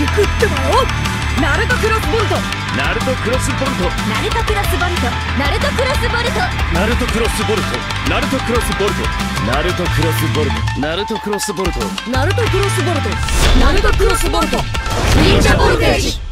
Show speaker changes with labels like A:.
A: くってばよ。ナルトクロスボルト、
B: ナルトクロスボルト、
A: ナルトクロスボルト、ナルトクロスボルト、
B: ナルトクロスボルト、ナルトクロスボルト、ナルトクロスボルト、ナルトクロスボルト、
A: ナルトクロスボルト、ナルトクロスボルト、忍者ボルテージ。